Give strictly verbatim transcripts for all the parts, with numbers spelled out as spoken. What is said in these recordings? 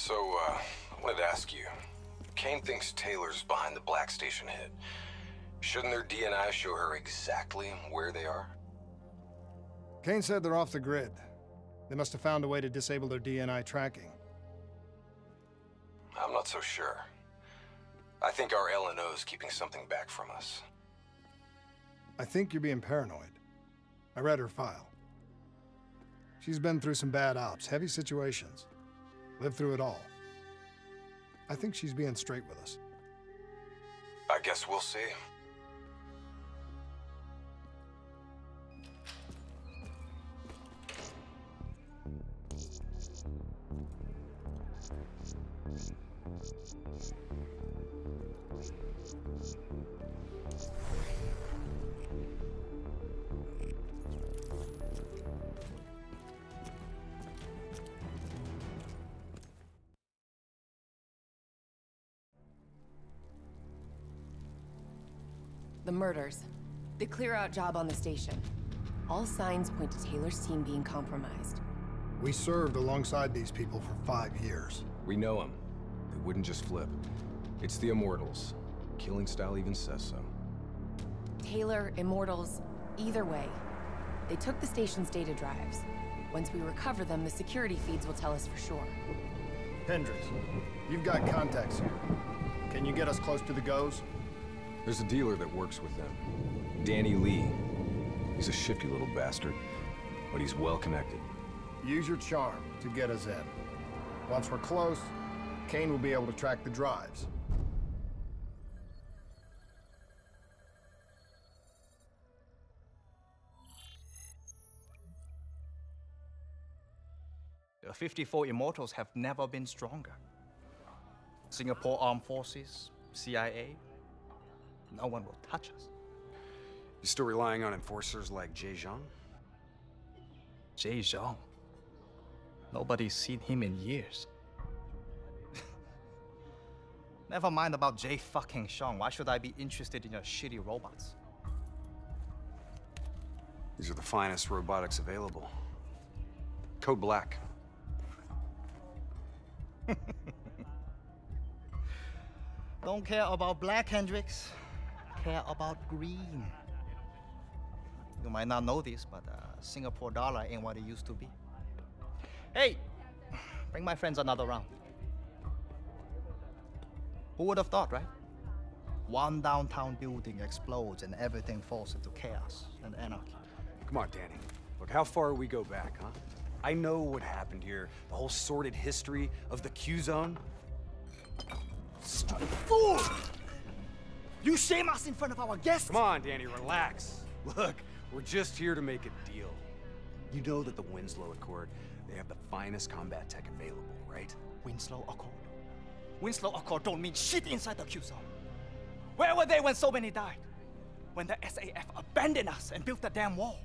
So, uh, I wanted to ask you. Kane thinks Taylor's behind the Black Station hit. Shouldn't their D N I show her exactly where they are? Kane said they're off the grid. They must have found a way to disable their D N I tracking. I'm not so sure. I think our L N O's keeping something back from us. I think you're being paranoid. I read her file. She's been through some bad ops, heavy situations. Lived through it all. I think she's being straight with us. I guess we'll see. The murders. The clear-out job on the station. All signs point to Taylor's team being compromised. We served alongside these people for five years. We know them. They wouldn't just flip. It's the immortals. Killing style even says so. Taylor, immortals, either way. They took the station's data drives. Once we recover them, the security feeds will tell us for sure. Hendricks, you've got contacts here. Can you get us close to the Goes? There's a dealer that works with them. Danny Lee. He's a shifty little bastard, but he's well connected. Use your charm to get us in. Once we're close, Kane will be able to track the drives. The fifty-four Immortals have never been stronger. Singapore Armed Forces, C I A, no one will touch us. You still relying on enforcers like Jay Zhang? Jay Zhang? Nobody's seen him in years. Never mind about Jay fucking Zhang. Why should I be interested in your shitty robots? These are the finest robotics available. Code Black. Don't care about black, Hendricks. Care about green. You might not know this, but uh, Singapore dollar ain't what it used to be. Hey, bring my friends another round. Who would have thought, right? One downtown building explodes and everything falls into chaos and anarchy. Come on, Danny. Look, how far we go back, huh? I know what happened here. The whole sordid history of the Q-Zone. Stupid fool! You shame us in front of our guests! Come on, Danny, relax. Look, we're just here to make a deal. You know that the Winslow Accord, they have the finest combat tech available, right? Winslow Accord? Winslow Accord don't mean shit inside the Q-Zone. Where were they when so many died? When the S A F abandoned us and built the damn wall?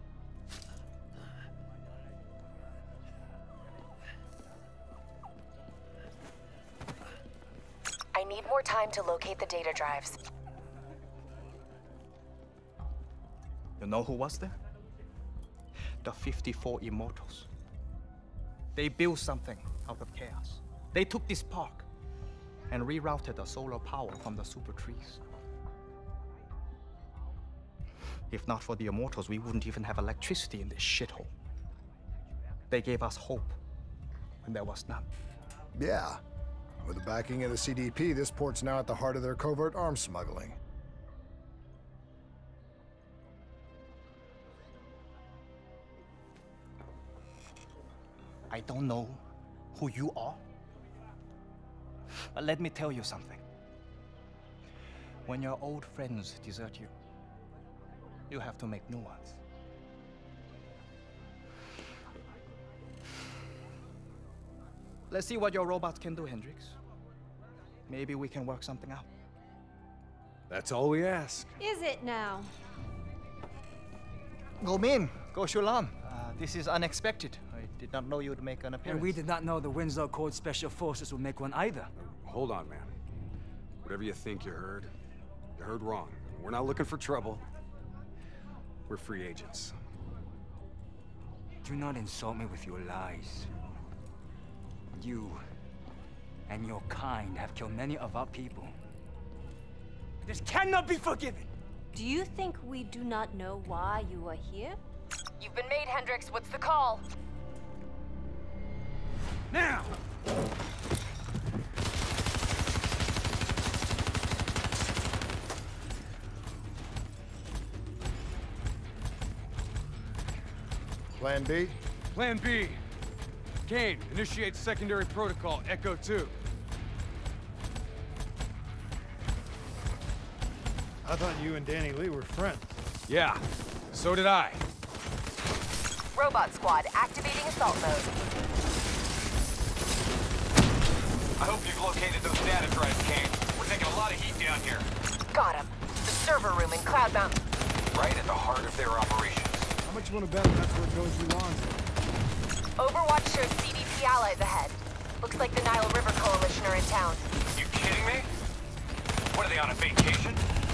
I need more time to locate the data drives. You know who was there? The fifty-four Immortals. They built something out of chaos. They took this park and rerouted the solar power from the super trees. If not for the Immortals, we wouldn't even have electricity in this shithole. They gave us hope when there was none. Yeah. With the backing of the C D P, this port's now at the heart of their covert arms smuggling. I don't know who you are, but let me tell you something. When your old friends desert you, you have to make new ones. Let's see what your robots can do, Hendricks. Maybe we can work something out. That's all we ask. Is it now? Go Min, go Shulan. Uh, this is unexpected. I did not know you'd make an appearance. And we did not know the Winslow Accord Special Forces would make one either. Hold on, man. Whatever you think you heard, you heard wrong. We're not looking for trouble. We're free agents. Do not insult me with your lies. You and your kind have killed many of our people. This cannot be forgiven! Do you think we do not know why you are here? You've been made, Hendricks. What's the call? Now! Plan B? Plan B. Kane, initiate secondary protocol, Echo two. I thought you and Danny Lee were friends. Yeah, so did I. Robot squad, activating assault mode. I hope you've located those data drives, Kane. We're taking a lot of heat down here. Got him. The server room in Cloud Mountain. Right at the heart of their operations. How much you want to bet that's where Goes belongs? Overwatch shows C D P allies ahead. Looks like the Nile River Coalition are in town. You kidding me? What, are they on a vacation?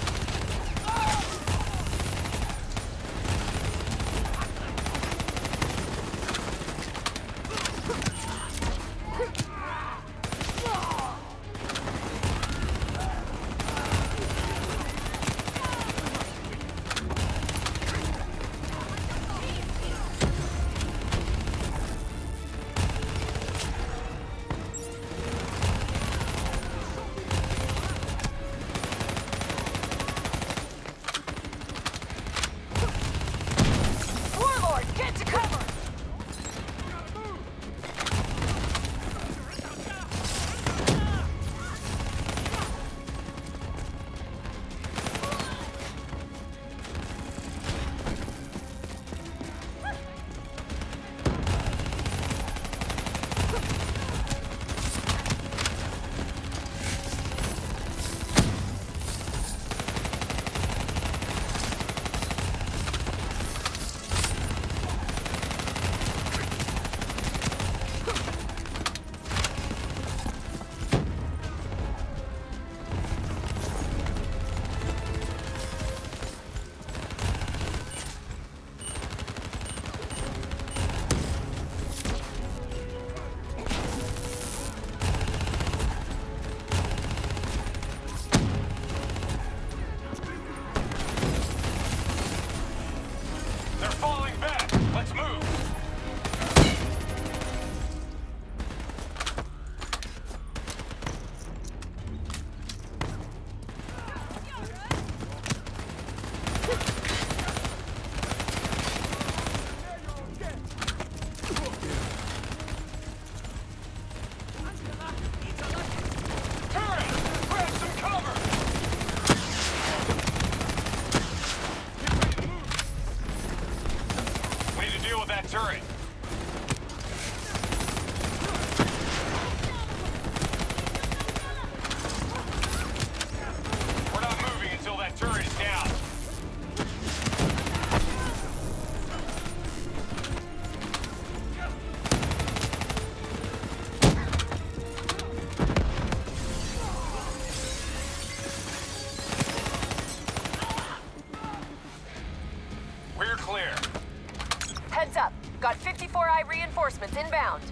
Got fifty-four I reinforcements inbound.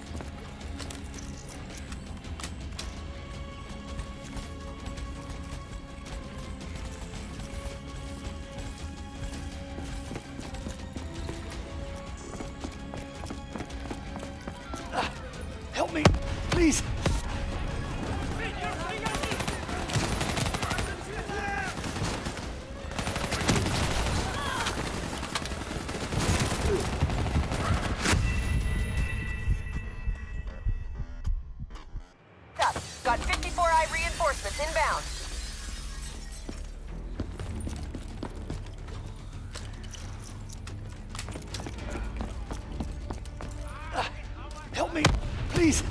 Uh, help me, please. Got fifty-four I reinforcements inbound. Uh, help me, please.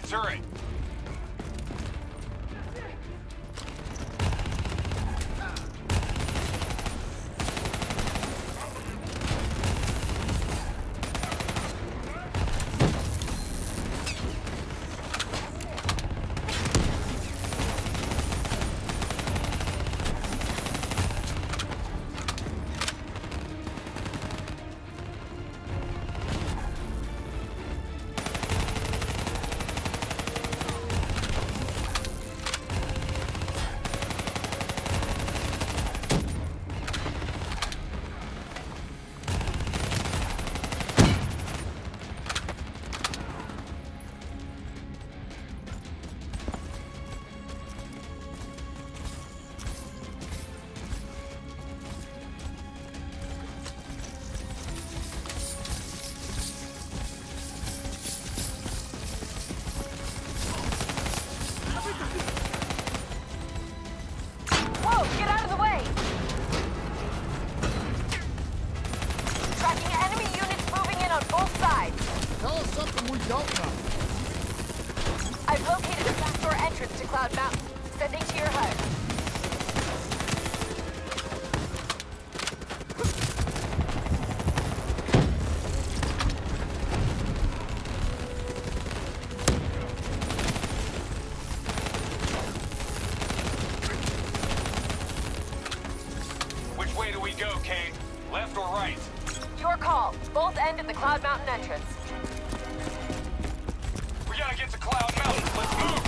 turret. Left or right? Your call. Both end at the Cloud Mountain entrance. We gotta get to Cloud Mountain. Let's move!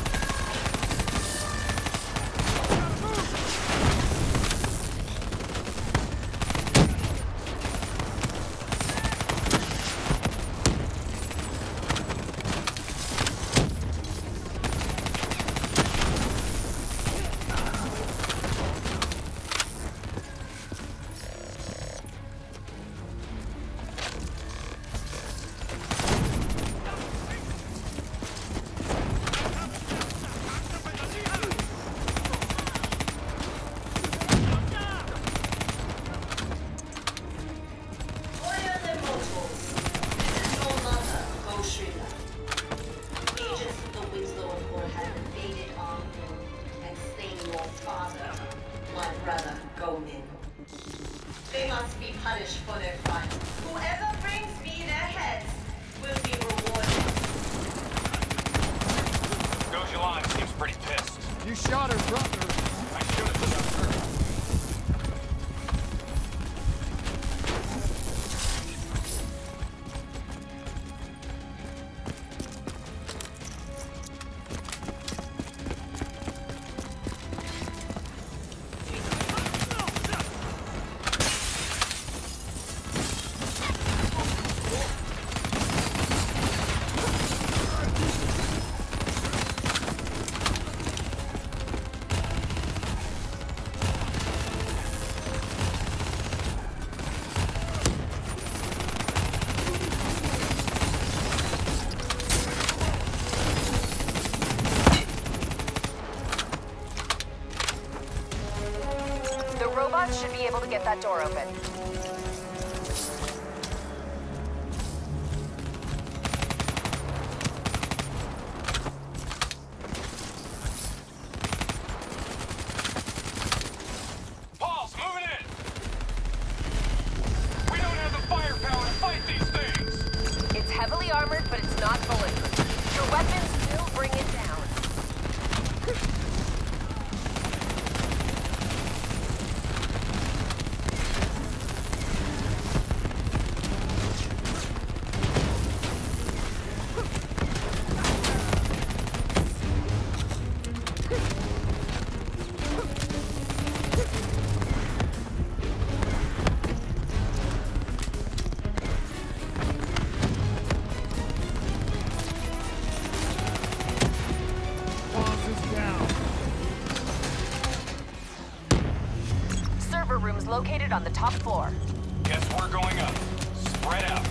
Should be able to get that door open. Paul's moving in! We don't have the firepower to fight these things! It's heavily armored, but it's not bulletproof. Your weapons will bring it down. Rooms located on the top floor. Guess we're going up. Spread out.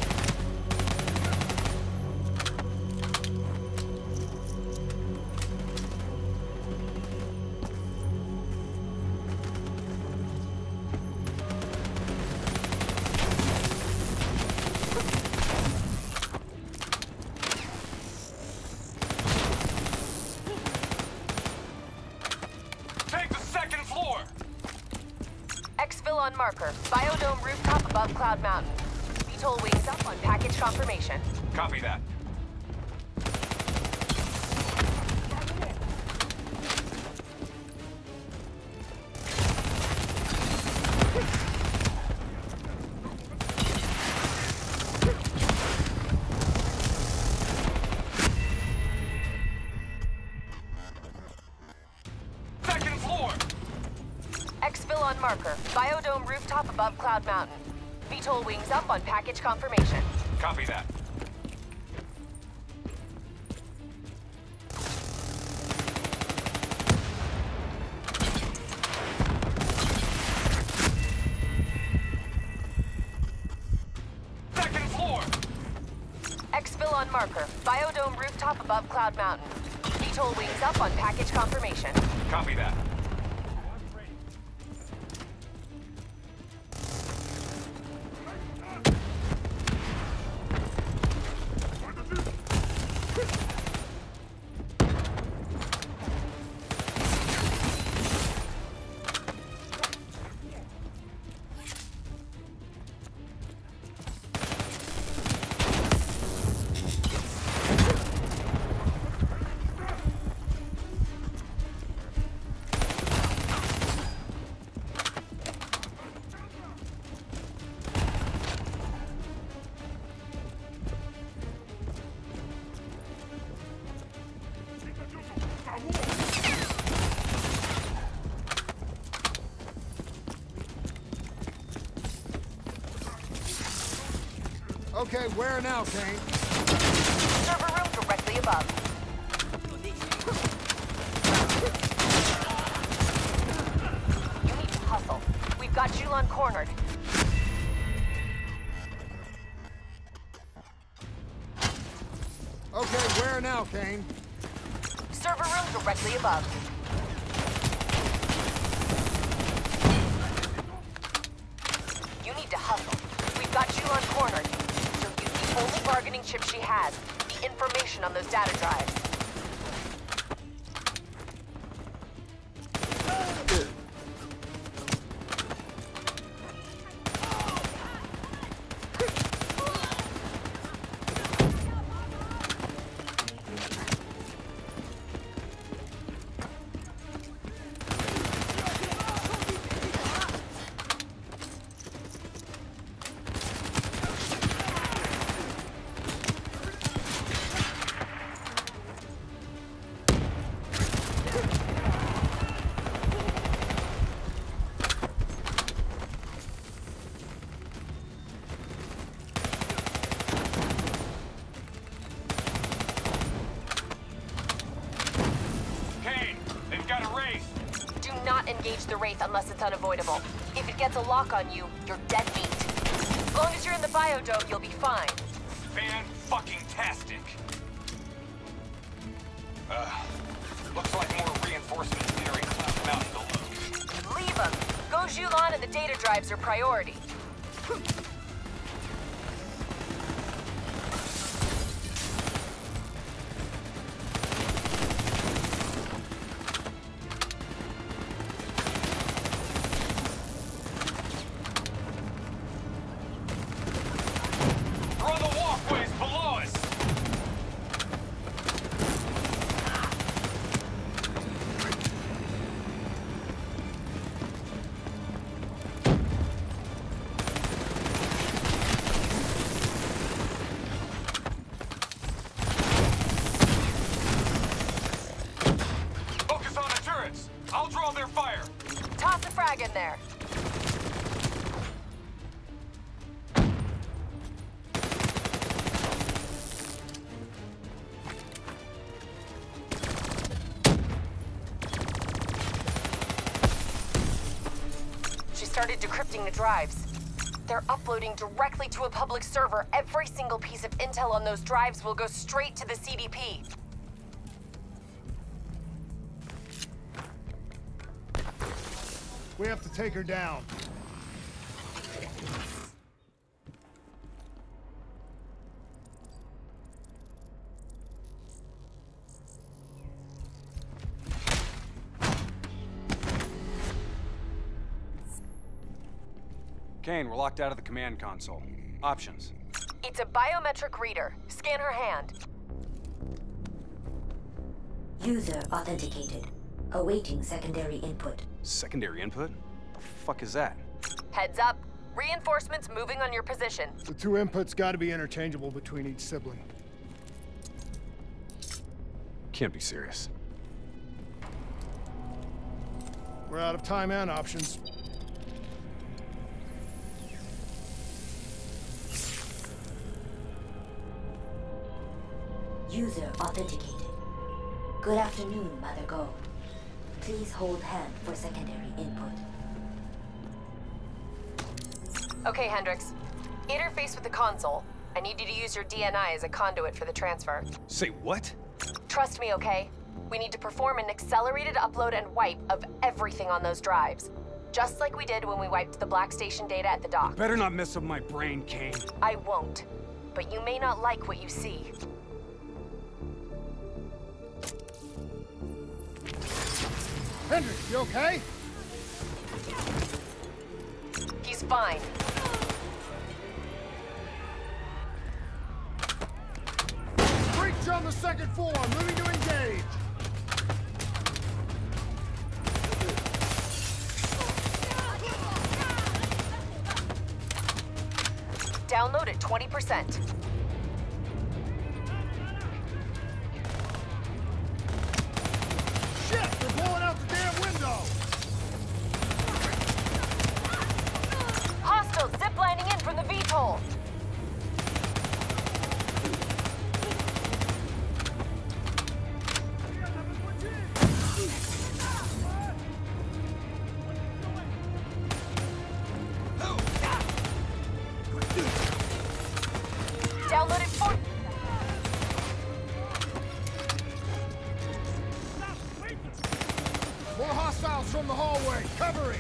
marker. Biodome rooftop above Cloud Mountain. V TOL wings up on package confirmation. Copy that. Exfil on marker. Biodome rooftop above Cloud Mountain. V TOL wings up on package confirmation. Copy that. Second floor! Exfil on marker. Biodome rooftop above Cloud Mountain. V TOL wings up on package confirmation. Copy that. Okay, where now, Kane? Server room directly above. You need to hustle. We've got Julon cornered. Okay, where now, Kane? Server room directly above. You need to hustle. We've got Julon cornered. The only bargaining chip she has, the information on those data drives. Engage the Wraith unless it's unavoidable. If it gets a lock on you, you're dead meat. As long as you're in the biodome, you'll be fine. Fan-fucking-tastic. Uh, looks like more reinforcements entering Cloud Mountain below. Leave them. Go Julon and the data drives are priority. I'll draw their fire. Toss a frag in there. She started decrypting the drives. They're uploading directly to a public server. Every single piece of intel on those drives will go straight to the C D P. We have to take her down. Kane, we're locked out of the command console. Options. It's a biometric reader. Scan her hand. User authenticated. Awaiting secondary input. Secondary input? The fuck is that? Heads up. Reinforcements moving on your position. The two inputs gotta be interchangeable between each sibling. Can't be serious. We're out of time and options. User authenticated. Good afternoon, Mother Gold. Please hold hand for secondary input. Okay, Hendricks. Interface with the console. I need you to use your D N I as a conduit for the transfer. Say what? Trust me, okay? We need to perform an accelerated upload and wipe of everything on those drives. Just like we did when we wiped the Black Station data at the dock. Better not mess up my brain, Kane. I won't. But you may not like what you see. Hendricks, you okay? He's fine. Breach on the second floor, moving to engage. Download at twenty percent. Shit, they're blowing out the damn window. Hostiles ziplining in from the V TOL. Downloaded four. More hostiles from the hallway, covering.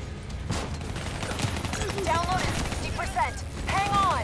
Downloaded sixty percent. Hang on.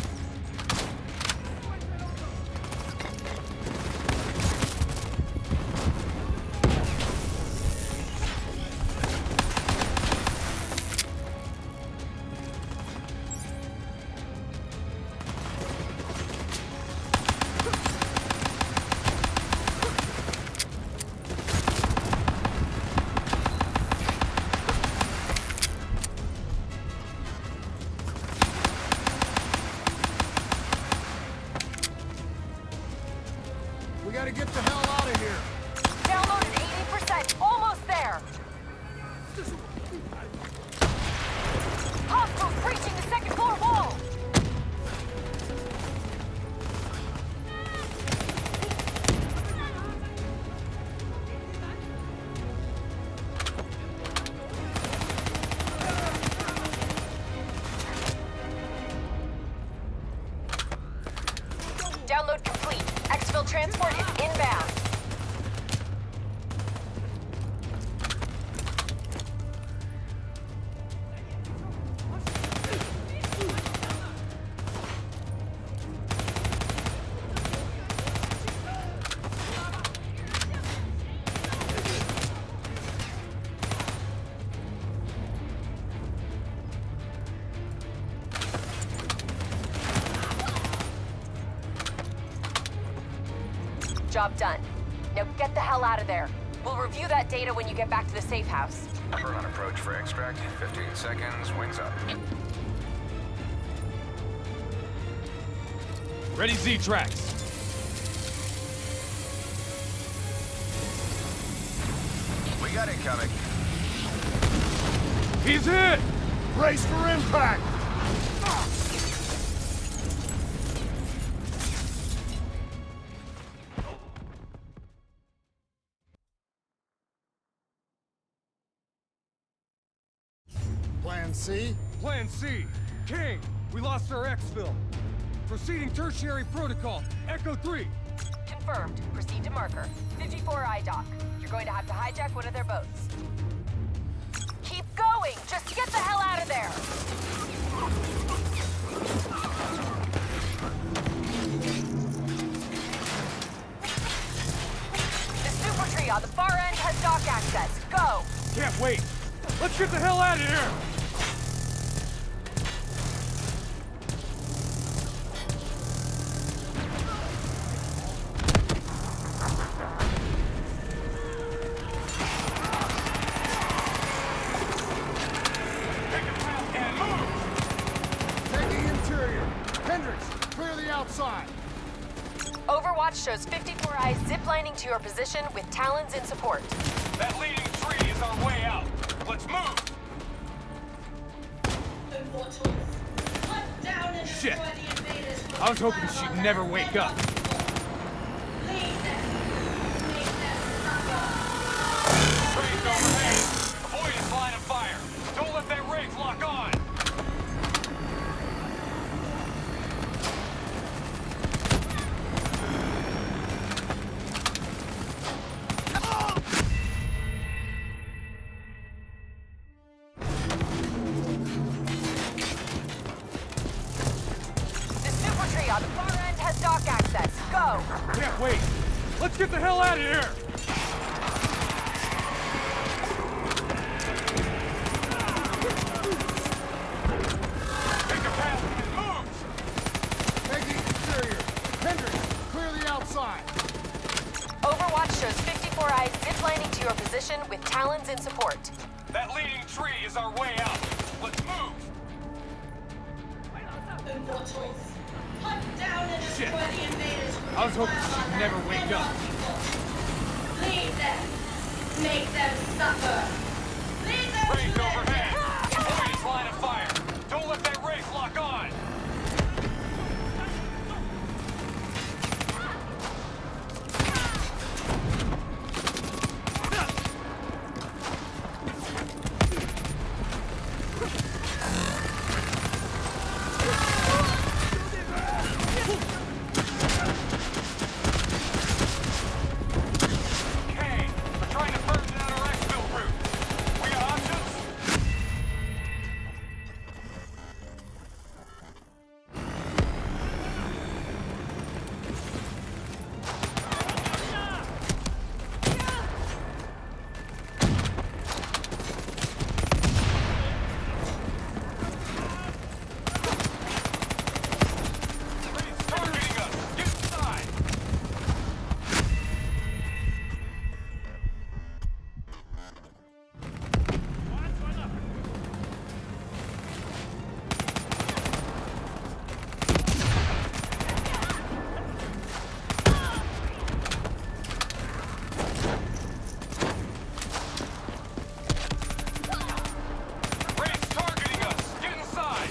We gotta get the hell out of here. Downloaded eighty percent. Almost there. Hostiles breaching the second floor wall. Download complete. Exfil transport is inbound. Job done. Now get the hell out of there. We'll review that data when you get back to the safe house. We're on approach for extract. fifteen seconds, wings up. Ready Z-Tracks. We got incoming. He's hit! Brace for impact. Plan C? Plan C. King, we lost our exfil. Proceeding tertiary protocol. Echo three. Confirmed. Proceed to marker. fifty-four I dock. You're going to have to hijack one of their boats. Keep going! Just get the hell out of there! The super tree on the far end has dock access. Go! Can't wait. Let's get the hell out of here! Hendricks, clear the outside. Overwatch shows fifty-four eyes ziplining to your position with Talons in support. That leading tree is our way out. Let's move! Immortals, hunt down and Shit. destroy the invaders. I was hoping she'd never wake up. Lead them. Make them suffer. Train's overhead. Avoid his line of fire. Don't let that wraith lock on. The super tree on the far end has dock access. Go! Can't wait. Let's get the hell out of here. Take a path and move! Taking exterior. Hendricks, clear the outside. Overwatch shows fifty-four eyes ziplining to your position with Talons in support. That leading tree is our way out. Let's move! Immortals, hunt down and Shit. destroy the invaders. I was hoping she'd never wake up. Lead them. Make them suffer. Lead them to Train's their overhead. death. Avoid his line of fire. Don't let that wraith lock on. Okay, we're trying to burn down our exfil route. We got options? Wraith's targeting us. Get inside. Wraith's targeting us. Get inside.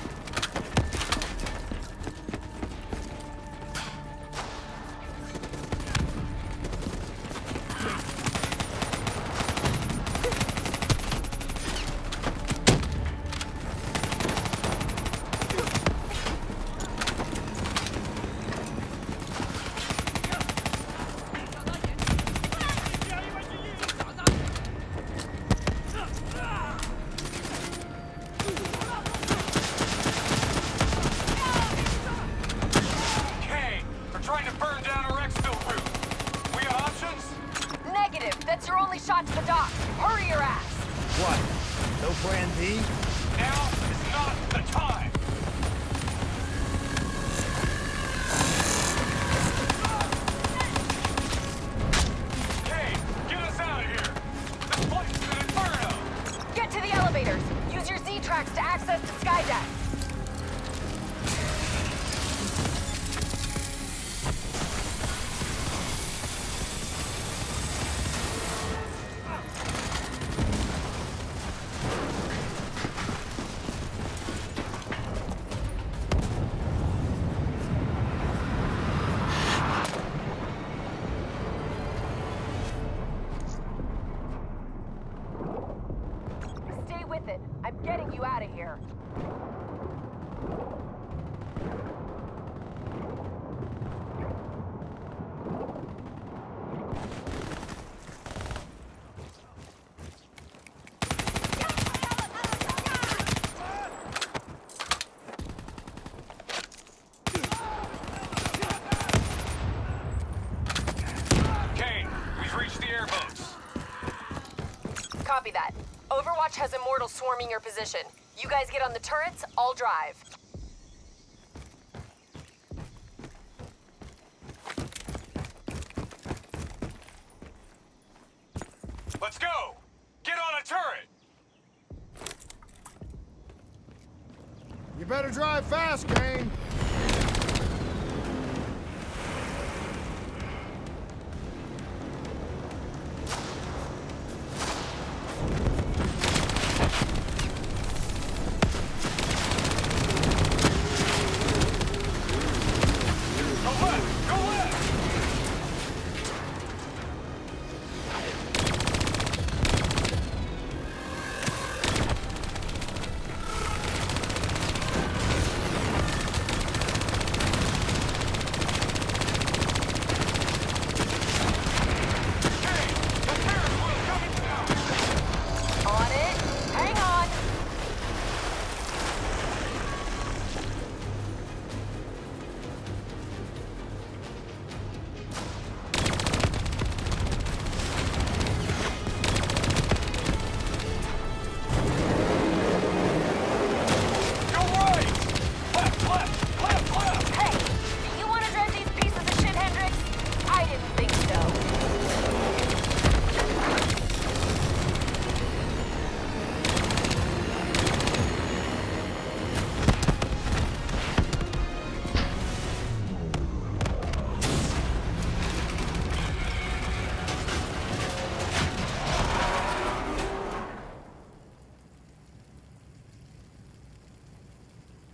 Okay, we're trying to burn down our exfil route. We got options? Negative. That's your only shot to the dock. Hurry your ass. What? No plan B? Now is not the time. Okay, get us out of here. This place is an inferno. Get to the elevators. Use your Z-tracks to access the skydeck. Stay with it. I'm getting you out of here. Okay, we've reached the airboats. Copy that. Overwatch has immortals swarming your position. You guys get on the turrets, I'll drive. Let's go! Get on a turret! You better drive fast, Kane.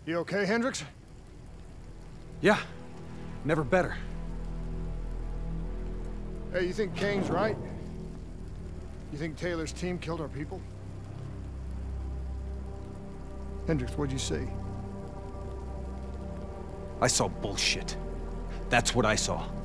You okay, Hendricks? Yeah, never better. Hey, you think Kane's right? You think Taylor's team killed our people? Hendricks, what'd you see? I saw bullshit. That's what I saw.